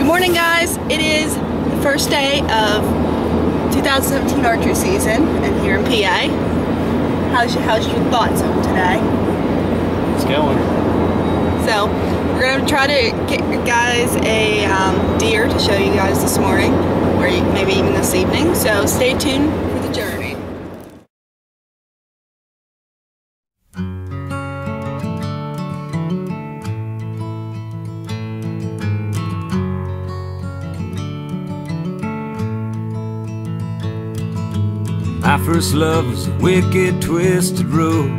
Morning, guys. It is the first day of 2017 archery season and here in PA. How's your thoughts on today? It's going. So we're gonna try to get you guys a deer to show you guys this morning, or maybe even this evening. So stay tuned for the journey. My first love was a wicked, twisted road.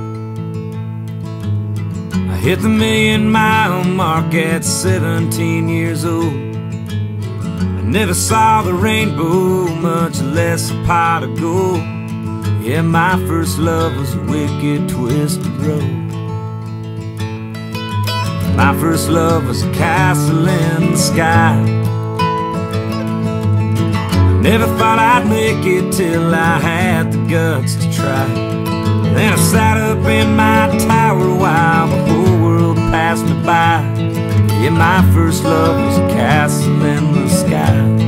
I hit the million-mile mark at 17 years old. I never saw the rainbow, much less a pot of gold. Yeah, my first love was a wicked, twisted road. My first love was a castle in the sky. Never thought I'd make it till I had the guts to try. Then I sat up in my tower while the whole world passed me by. Yeah, my first love was a castle in the sky.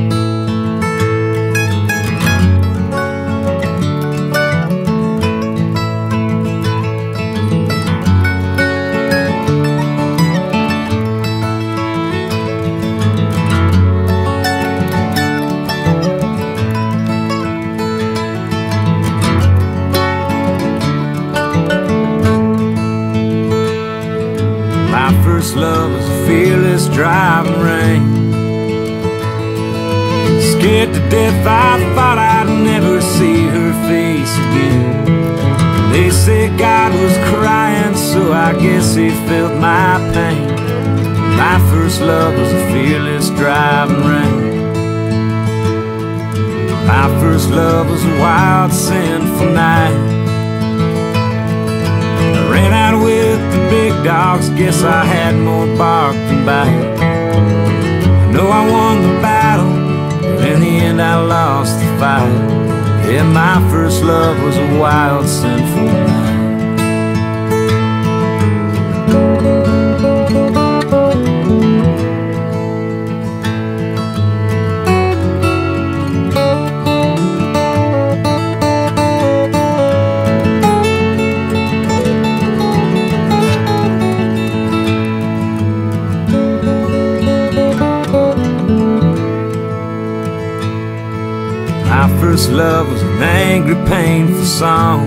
My first love was a fearless driving rain. Scared to death, I thought I'd never see her face again. They said God was crying, so I guess he felt my pain. My first love was a fearless driving rain. My first love was a wild, sinful night. Ran out with the big dogs, guess I had more bark than bite. I know I won the battle, but in the end I lost the fight. Yeah, my first love was a wild, sinful night. My first love was an angry, painful song.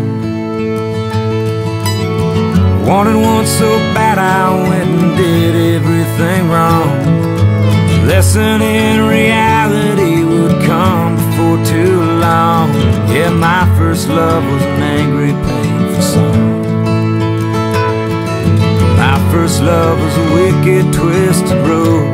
I wanted one so bad I went and did everything wrong. The lesson in reality would come before too long. Yeah, my first love was an angry, painful song. My first love was a wicked, twisted road.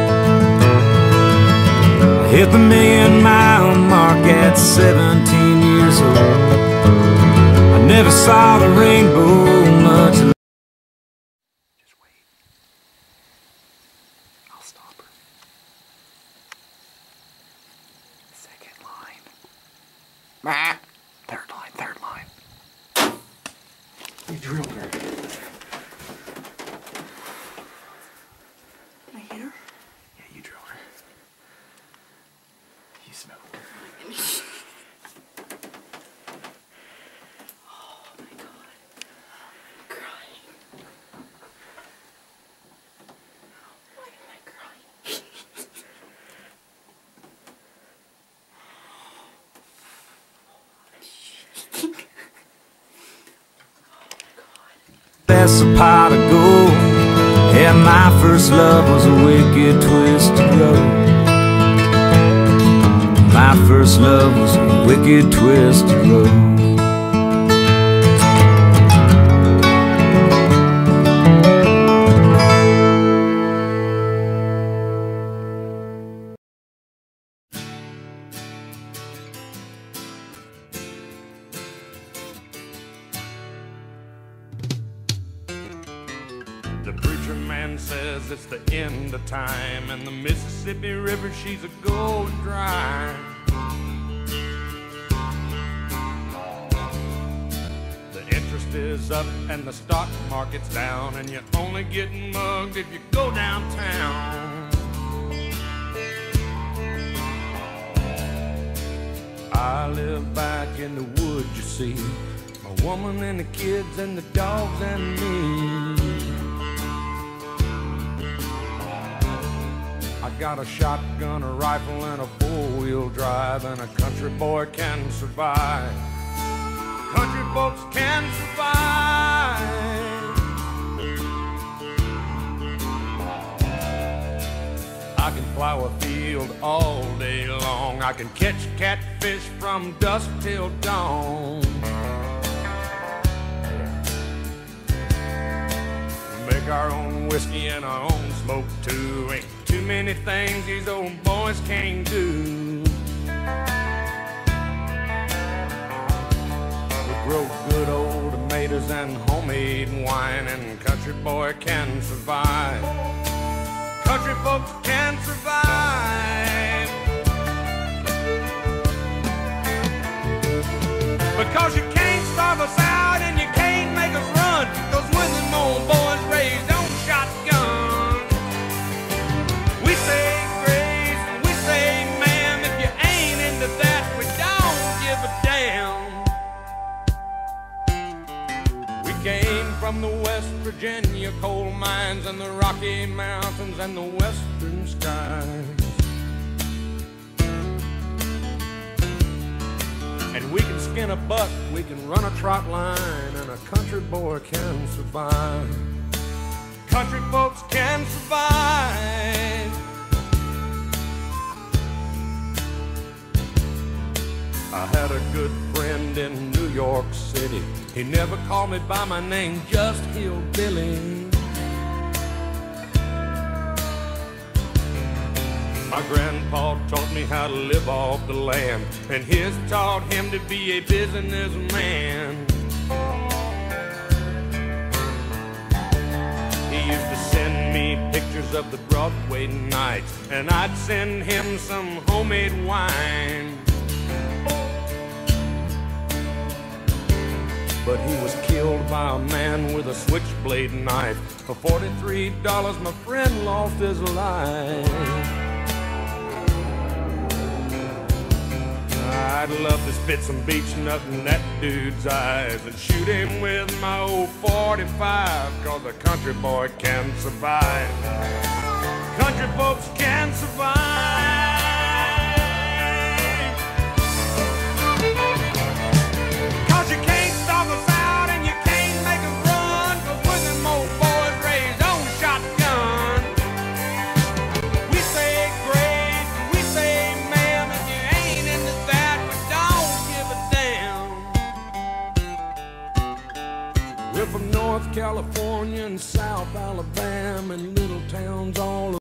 Hit the million-mile mark at 17 years old. I never saw the rainbow much. Just wait. I'll stop her. Second line. Third line, third line. You drilled her. Can I hit her? Yeah, you drilled her. You smoked. Oh my God. I'm crying. Why am I crying? That's a pot of gold. Yeah, my first love was a wicked, twisted road. My first love was a wicked, twisted road. The preacher man says it's the end of time, and the Mississippi River, she's a gold dry. The interest is up and the stock market's down, and you're only getting mugged if you go downtown. I live back in the woods, you see, my woman and the kids and the dogs and me. I got a shotgun, a rifle, and a four-wheel drive, and a country boy can survive. Country folks can survive. I can plow a field all day long. I can catch catfish from dusk till dawn. Make our own whiskey and our own smoke too. Ain't too many things these old boys can't do. We grow good old tomatoes and homemade wine, and country boy can survive. Country folks can survive. Because you can't starve us out and you can't make us run. Cause when them old boys raised on shotgun, we say grace and we say ma'am. If you ain't into that, we don't give a damn. We came from the West Virginia coal mines and the Rocky Mountains and the western skies. And we can skin a buck, we can run a trot line, and a country boy can survive. Country folks can survive. I had a good friend in New York City. He never called me by my name, just Hillbilly. My grandpa taught me how to live off the land, and his taught him to be a businessman. He used to send me pictures of the Broadway nights, and I'd send him some homemade wine. But he was killed by a man with a switchblade knife. For $43, my friend lost his life. I'd love to spit some beach nut in that dude's eyes and shoot him with my old 45, cause a country boy can survive. Country folks can survive. Cause you can't starve us out and you can't make us run. Cause when them old boys raised on shotgun, we say grace and we say ma'am. If you ain't into that, we're from North California and South Alabama and little towns all